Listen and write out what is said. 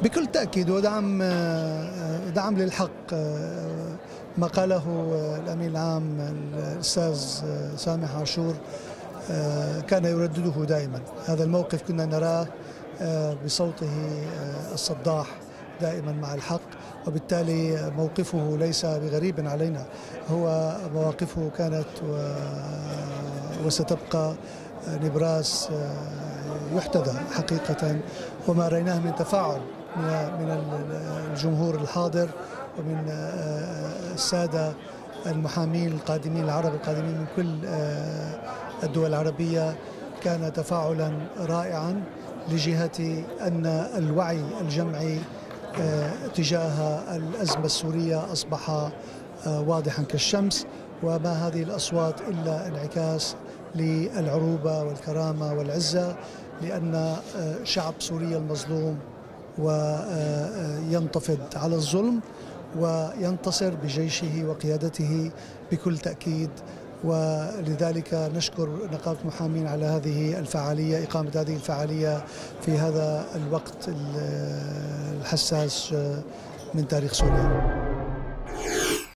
بكل تأكيد ودعم للحق. ما قاله الأمين العام الأستاذ سامح عاشور كان يردده دائما. هذا الموقف كنا نراه بصوته الصداح دائما مع الحق، وبالتالي موقفه ليس بغريب علينا. هو مواقفه كانت وستبقى نبراس يحتذى حقيقة، وما رأيناه من تفاعل من الجمهور الحاضر ومن السادة المحامين القادمين العرب القادمين من كل الدول العربية كان تفاعلا رائعا لجهة أن الوعي الجمعي تجاه الأزمة السورية أصبح واضحا كالشمس، وما هذه الأصوات إلا انعكاس للعروبة والكرامة والعزة، لأن شعب سوريا المظلوم وينتفض على الظلم وينتصر بجيشه وقيادته بكل تأكيد. ولذلك نشكر نقابة المحامين على هذه الفعالية، إقامة هذه الفعالية في هذا الوقت الحساس من تاريخ سوريا.